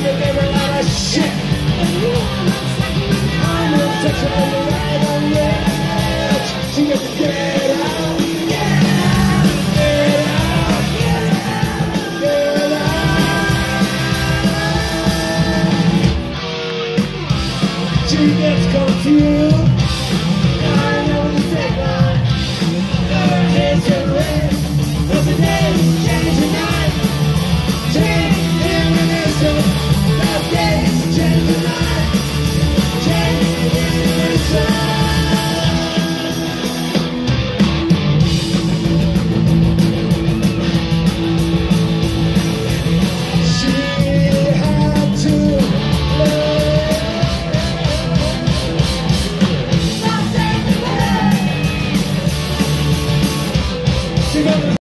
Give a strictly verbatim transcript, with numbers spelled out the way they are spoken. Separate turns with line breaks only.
gonna give her a lot of shit. I'm gonna touch her on the right on the edge. She gets to get out, get out, get out, get out. She gets confused.